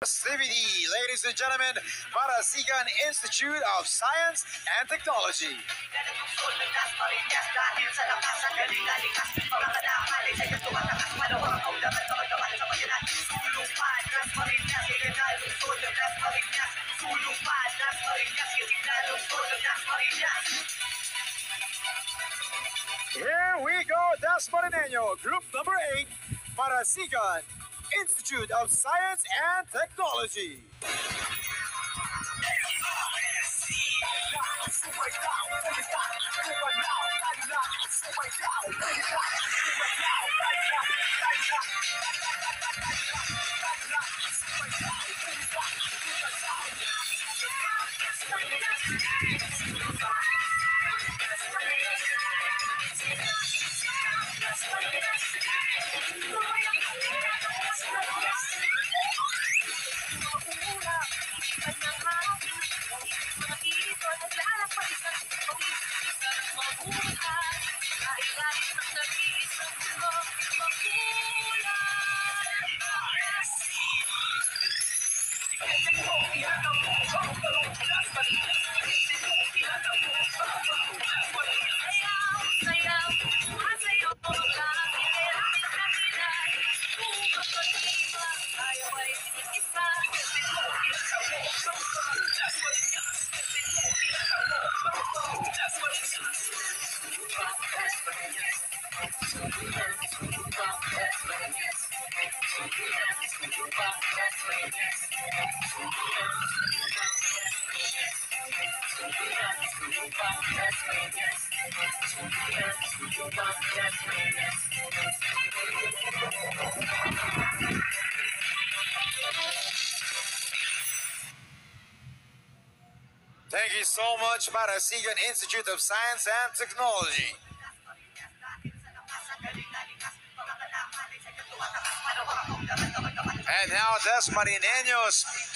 Positivity, ladies and gentlemen, Marasigan Institute of Science and Technology. Here we go, Dasmariñeño, group number 8, Marasigan Institute of Science and Technology. Thank you so much, Marasigan Institute of Science and Technology. And now, Dasmariñeños